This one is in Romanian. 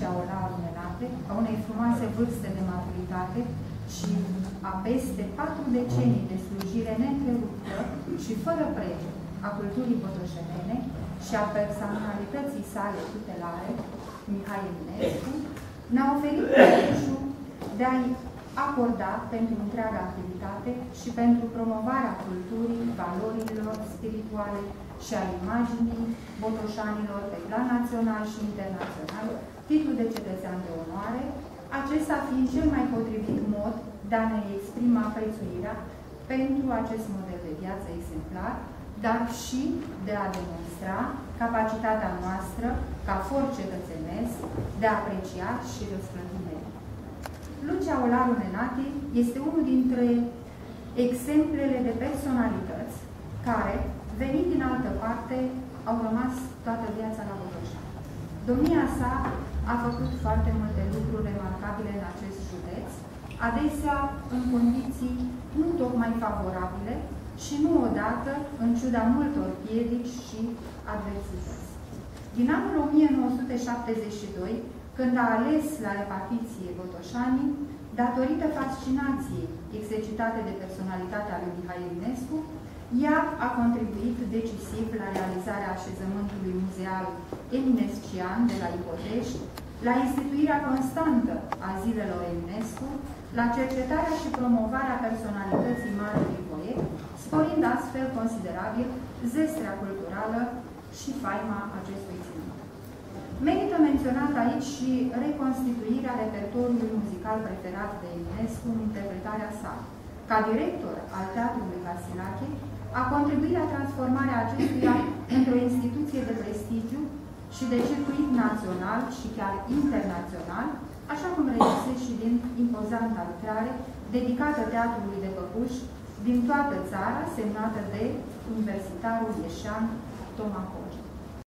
Lucea Olaru Menate, a unei frumoase vârste de maturitate și a peste 4 decenii de slujire neîntreruptă și fără preț a culturii botoșenene și a personalității sale tutelare, Mihai Eminescu, ne-a oferit prilejul de a-i acorda pentru întreaga activitate și pentru promovarea culturii, valorilor spirituale și a imaginii botoșanilor pe plan național și internațional, titlul de cetățean de onoare, acesta fiind cel mai potrivit mod de a ne exprima prețuirea pentru acest model de viață exemplar, dar și de a demonstra capacitatea noastră, ca for cetățenesc, de a aprecia și răsplăti meritul. Lucea Olaru Menate este unul dintre exemplele de personalități care, venind din altă parte, au rămas toată viața la Botoșani. Domnia sa a făcut foarte multe lucruri remarcabile în acest județ, adesea în condiții nu tocmai favorabile și nu odată în ciuda multor piedici și adversități. Din anul 1972, când a ales la repartiție Botoșanii, datorită fascinației exercitate de personalitatea lui Mihai Eminescu, ea a contribuit decisiv la realizarea așezământului muzeal eminescian de la Ipotești, la instituirea constantă a zilelor Eminescu, la cercetarea și promovarea personalității marelui poet, sporind astfel considerabil zestrea culturală și faima acestui ținut. Merită menționat aici și reconstituirea repertoriului muzical preferat de Eminescu în interpretarea sa. Ca director al Teatrului Vasilache, a contribuit la transformarea acestuia într-o instituție de prestigiu și de circuit național și chiar internațional, așa cum reiese și din impozanta lucrare dedicată Teatrului de Păpuși din toată țara, semnată de universitarul ieșan Toma Hoge.